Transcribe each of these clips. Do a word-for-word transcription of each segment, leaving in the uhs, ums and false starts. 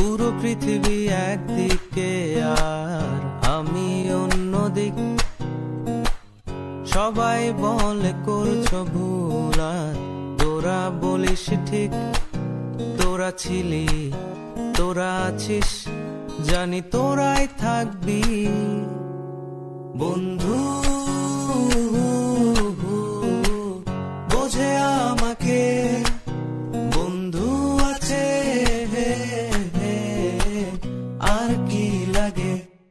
পুরো পৃথিবী একদিকে আর আমি অন্যদিক। সবাই বলে করছো ভুল আর তোরা বলিস ঠিক। তোরা ছিলি, তোরা আছিস, জানি তোরাই থাকবি বন্ধু। বোঝে আমাকে বন্ধু আছে, আর কি লাগে।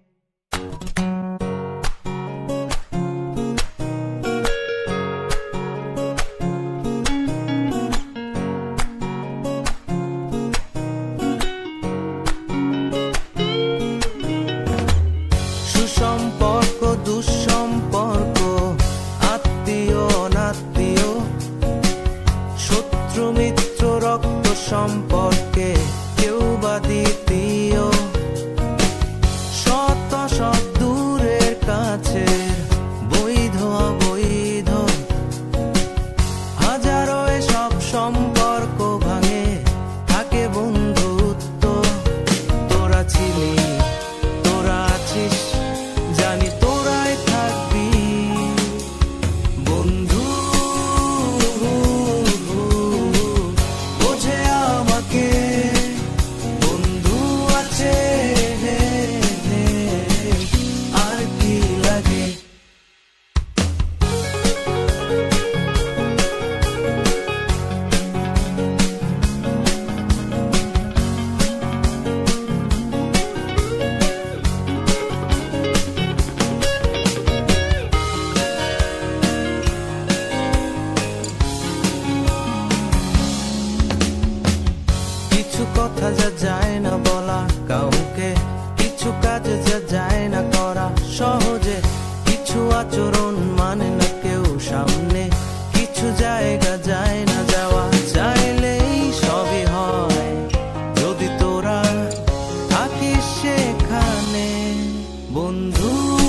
সুসম্পর্ক দুঃসম্পর্ক, আত্মীয় অনাত্মীয়, শত্রু মিত্র রক্ত সম্পর্কে কেউ বা দ্বিতীয়। শত সব দূরের কাছে, বৈধ অবৈধ, হাজারো এসব সম্পর্ক ভাঙে, থাকে বন্ধুত্ব। তোরা ছিলি, তোরা আছিস, জানি তোরাই থাকবি বন্ধু। বোঝে আমাকে বন্ধু আছে, আর কি লাগে। কিছু কথা যা যায় না বলা কাউকে, কিছু কাজ যা যায় না করা সহজে, কিছু আচরণ মানে না কেউ সামনে, কিছু জায়গা যায় না যাওয়া, চাইলেই সবই হয় যদি তোরা থাকিস সেখানে বন্ধু।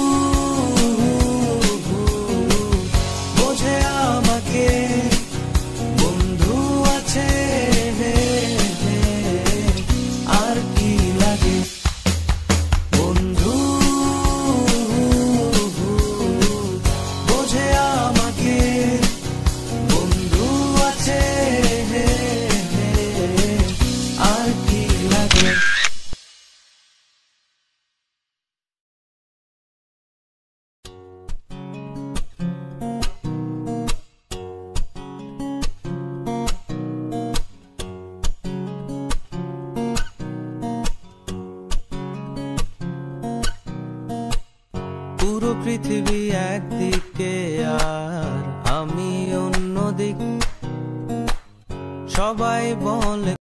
বোঝে আমাকে বন্ধু আছে, আর কি লাগে বন্ধু। বোঝে আমাকে বন্ধু আছে, আর কি লাগে। পুরো পৃথিবী একদিকে আর আমি অন্যদিক। সবাই বলে